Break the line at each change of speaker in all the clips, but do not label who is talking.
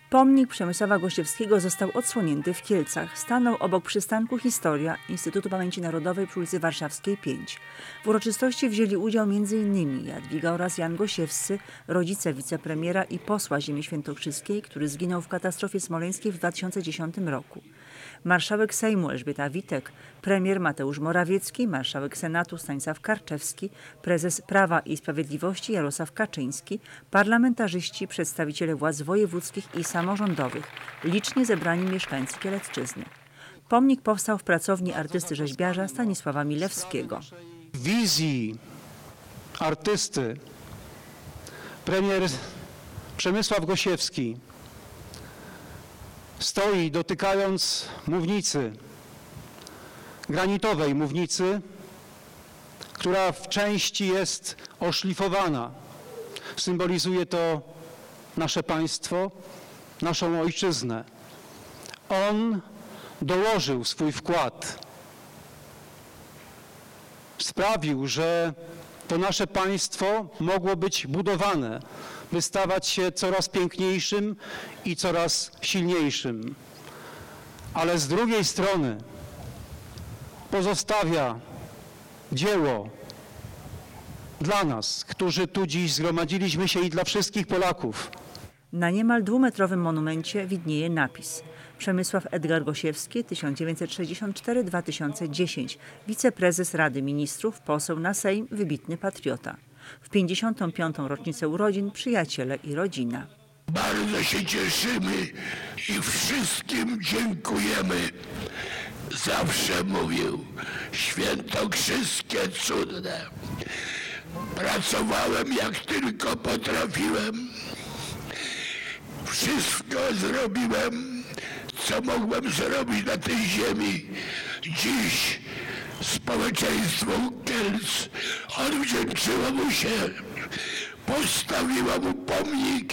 Pomnik Przemysława Gościewskiego został odsłonięty w Kielcach. Stanął obok przystanku Historia Instytutu Pamięci Narodowej przy ulicy Warszawskiej 5. W uroczystości wzięli udział m.in. Jadwiga oraz Jan Gosiewscy, rodzice wicepremiera i posła ziemi świętokrzyskiej, który zginął w katastrofie smoleńskiej w 2010 roku. Marszałek Sejmu Elżbieta Witek, premier Mateusz Morawiecki, marszałek Senatu Stanisław Karczewski, prezes Prawa i Sprawiedliwości Jarosław Kaczyński, parlamentarzyści, przedstawiciele władz wojewódzkich i samorządowych, licznie zebrani mieszkańcy Kielecczyzny. Pomnik powstał w pracowni artysty rzeźbiarza Stanisława Milewskiego.
Wizji artysty premier Przemysław Gosiewski stoi dotykając mównicy, granitowej mównicy, która w części jest oszlifowana. Symbolizuje to nasze państwo, naszą ojczyznę. On dołożył swój wkład. Sprawił, że to nasze państwo mogło być budowane, by stawać się coraz piękniejszym i coraz silniejszym. Ale z drugiej strony pozostawia dzieło dla nas, którzy tu dziś zgromadziliśmy się, i dla wszystkich Polaków.
Na niemal 2-metrowym monumencie widnieje napis: Przemysław Edgar Gosiewski, 1964-2010, wiceprezes Rady Ministrów, poseł na Sejm, wybitny patriota. W 55. rocznicę urodzin przyjaciele i rodzina.
Bardzo się cieszymy i wszystkim dziękujemy. Zawsze mówił: świętokrzyskie cudne. Pracowałem jak tylko potrafiłem. Wszystko zrobiłem, co mogłem zrobić na tej ziemi. Dziś społeczeństwo Kielc odwdzięczyło mu się, postawiło mu pomnik,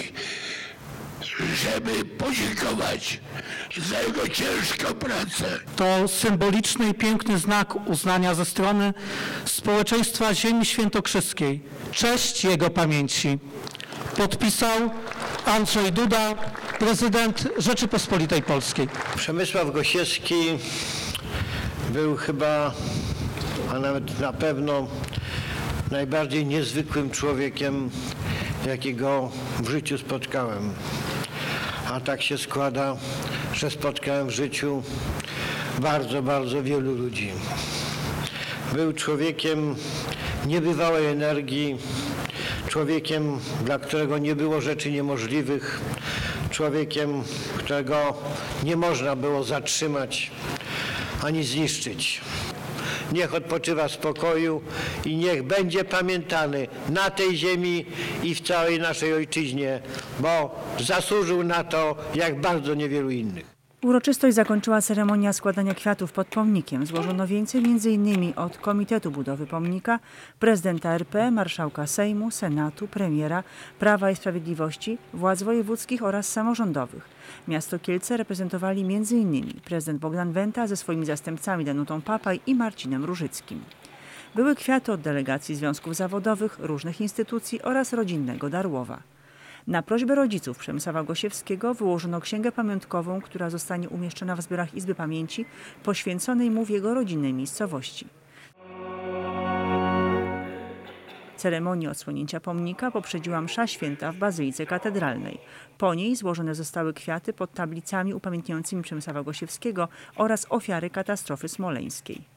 żeby podziękować za jego ciężką pracę.
To symboliczny i piękny znak uznania ze strony społeczeństwa ziemi świętokrzyskiej. Cześć jego pamięci. Podpisał Andrzej Duda, prezydent Rzeczypospolitej Polskiej.
Przemysław Gosiewski był chyba, a nawet na pewno, najbardziej niezwykłym człowiekiem, jakiego w życiu spotkałem. A tak się składa, że spotkałem w życiu bardzo, bardzo wielu ludzi. Był człowiekiem niebywałej energii, człowiekiem, dla którego nie było rzeczy niemożliwych, człowiekiem, którego nie można było zatrzymać ani zniszczyć. Niech odpoczywa w spokoju i niech będzie pamiętany na tej ziemi i w całej naszej ojczyźnie, bo zasłużył na to jak bardzo niewielu innych.
Uroczystość zakończyła ceremonia składania kwiatów pod pomnikiem. Złożono wieńce m.in. od Komitetu Budowy Pomnika, prezydenta RP, marszałka Sejmu, Senatu, premiera, Prawa i Sprawiedliwości, władz wojewódzkich oraz samorządowych. Miasto Kielce reprezentowali m.in. prezydent Bogdan Wenta ze swoimi zastępcami Danutą Papaj i Marcinem Różyckim. Były kwiaty od delegacji związków zawodowych, różnych instytucji oraz rodzinnego Darłowa. Na prośbę rodziców Przemysława Gosiewskiego wyłożono księgę pamiątkową, która zostanie umieszczona w zbiorach Izby Pamięci poświęconej mu w jego rodzinnej miejscowości. Ceremonię odsłonięcia pomnika poprzedziła msza święta w Bazylice Katedralnej. Po niej złożone zostały kwiaty pod tablicami upamiętniającymi Przemysława Gosiewskiego oraz ofiary katastrofy smoleńskiej.